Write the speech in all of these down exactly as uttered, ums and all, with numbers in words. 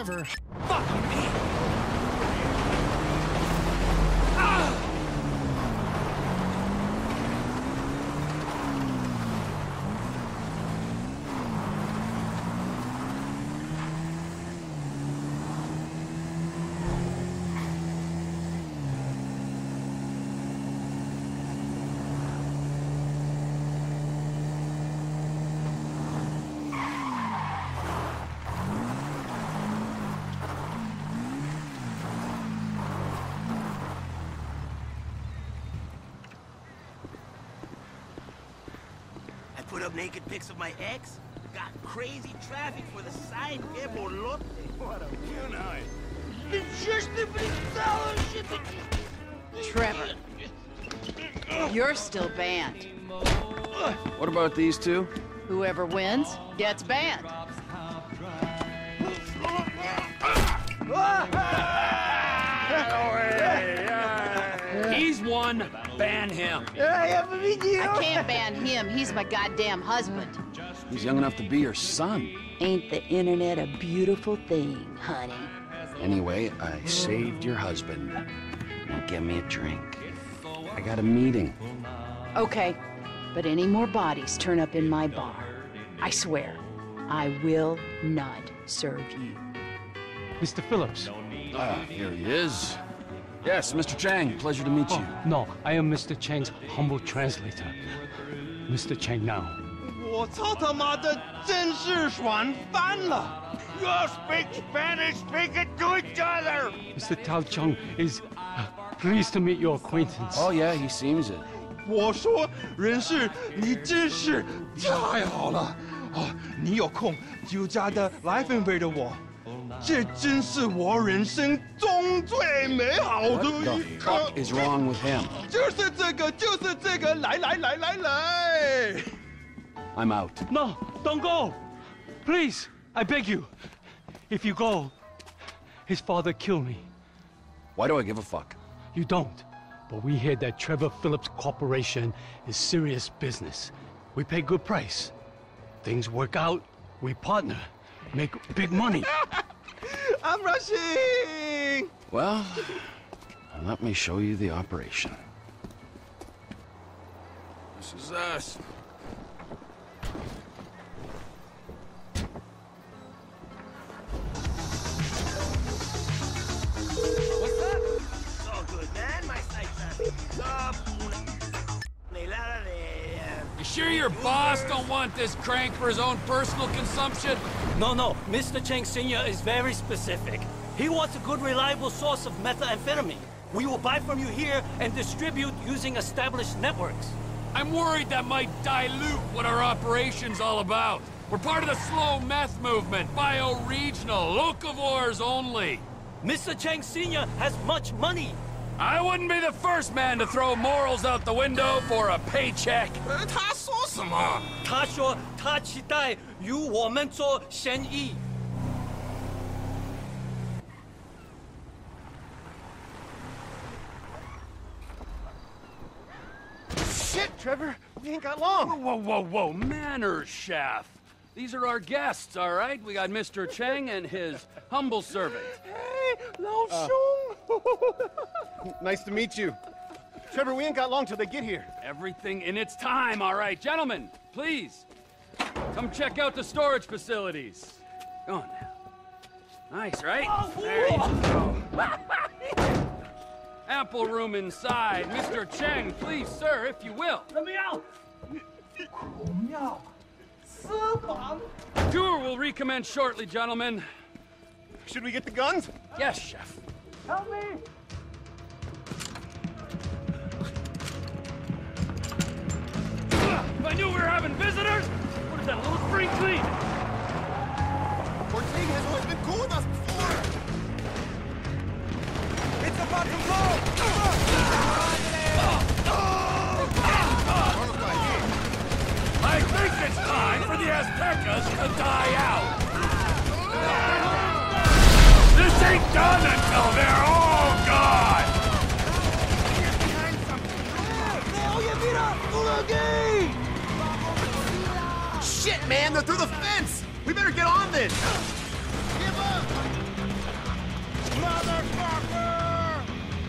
Trevor. Fuck me! Ah! Put up naked pics of my ex. Got crazy traffic for the site. Que bolote. What a weird night. Trevor, you're still banned. What about these two? Whoever wins gets banned. He's one. Ban him. I can't ban him. He's my goddamn husband. He's young enough to be your son. Ain't the internet a beautiful thing, honey? Anyway, I saved your husband. Now give me a drink. I got a meeting. Okay, but any more bodies turn up in my bar, I swear, I will not serve you. Mister Phillips. Ah, here he is. Yes, Mister Chang, pleasure to meet you. Oh, no, I am Mister Chang's humble translator. Mister Chang now. 我操他妈的，真是爽翻了 ！You all speak Spanish, speak it to each other. Mister Tao Chung is uh, pleased to meet your acquaintance. Oh yeah, he seems it. 我说，人事，你真是太好了！哦，你有空就加的来分配的我，这真是我人生中最美好的 What 一 the 刻。 fuck is wrong with him? 就是这个，就是这个，来来来来来。 I'm out. No, don't go! Please, I beg you. If you go, his father killed me. Why do I give a fuck? You don't. But we hear that Trevor Phillips Corporation is serious business. We pay good price. Things work out, we partner, make big money. I'm rushing. Well, let me show you the operation. This is us. What's up? It's all good, man. My site traffic is up. Melada de... You sure your boss don't want this crank for his own personal consumption? No, no. Mister Chang Senior is very specific. He wants a good, reliable source of methamphetamine. We will buy from you here and distribute using established networks. I'm worried that might dilute what our operation's all about. We're part of the slow meth movement, bio-regional, locavores only. Mister Chang Senior has much money. I wouldn't be the first man to throw morals out the window for a paycheck. 他说什么？ 他说他期待与我们做生意。 Shit, Trevor, we ain't got long. Whoa, whoa, whoa, manners, chef. These are our guests, all right? We got Mister Chang and his humble servant. Hey, Lao Shung. Nice to meet you. Trevor, we ain't got long till they get here. Everything in its time, all right. Gentlemen, please, come check out the storage facilities. Go on now. Nice, right? There you go. Ample room inside. Mister Chang, please, sir, if you will. Let me out! Tour will recommence shortly, gentlemen. Should we get the guns? Yes, chef. Help me! If I knew we were having visitors, what is that, a little spring clean? Ortega has always been cool with us before. It's about to blow! I think it's time for the Aztecas to die out. This ain't done until they're all gone. Shit, man, they're through the fence! We better get on this! Give up! Motherfucker!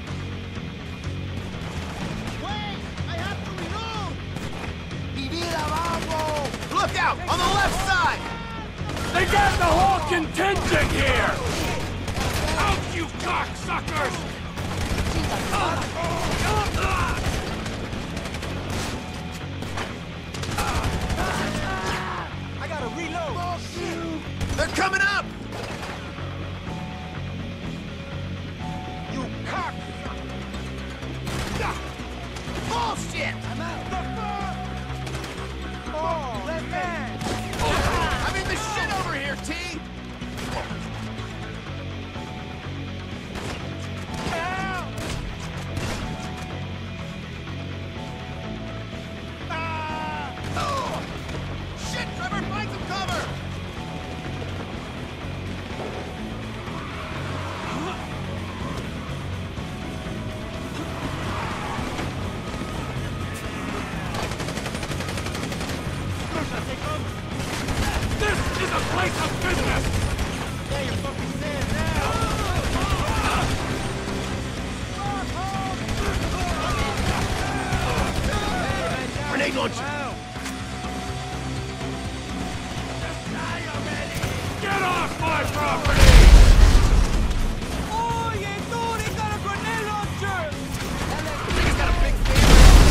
Wait! I have to reload! Mi vida, vamos! Look out! On the left side! They got the whole contingent here! Out, you cocksuckers! I gotta reload! Bullshit! They're coming up! You cock! Bullshit! I'm out! The fuck? Oh, left hand! I'm in the shit over here, T! Oh! Shit, Trevor, find some cover! This is a place of business! Yeah, you're fucking dead now! Grenade launcher! Get off my property! Oh, yeah, dude, he got a grenade launcher! He's got a big fan.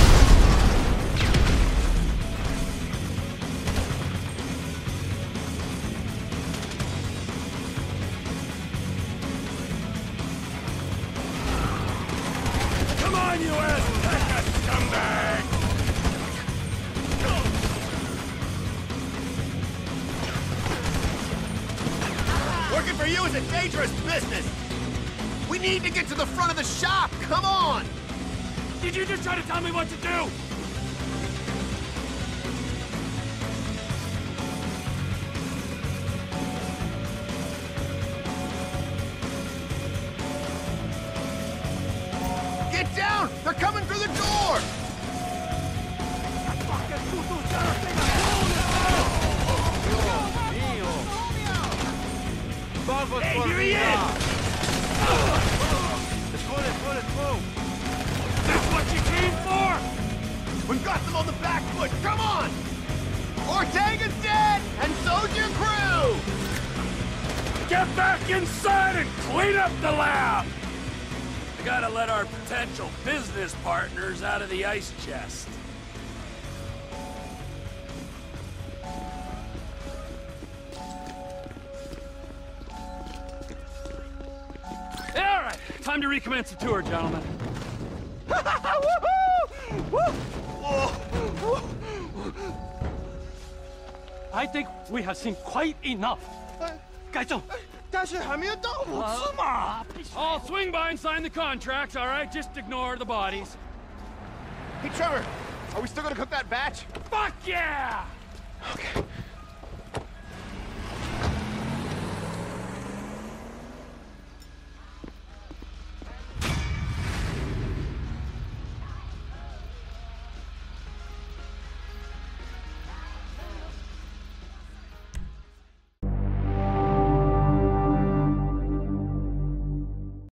Come on, you ass scumbag! Working for you is a dangerous business! We need to get to the front of the shop! Come on! Did you just try to tell me what to do? Get down! They're coming through the door! Hey, here he is! Let's go, let's go, let's go! That's what you came for? We've got them on the back foot! Come on! Ortega's dead! And so's your crew! Get back inside and clean up the lab! I gotta let our potential business partners out of the ice chest. All right, time to recommence the tour, gentlemen. I think we have seen quite enough. 改正。 但是还没有到五次嘛！ I'll swing by and sign the contracts, all right? Just ignore the bodies. Hey, Trevor, are we still gonna cook that batch? Fuck yeah! Okay.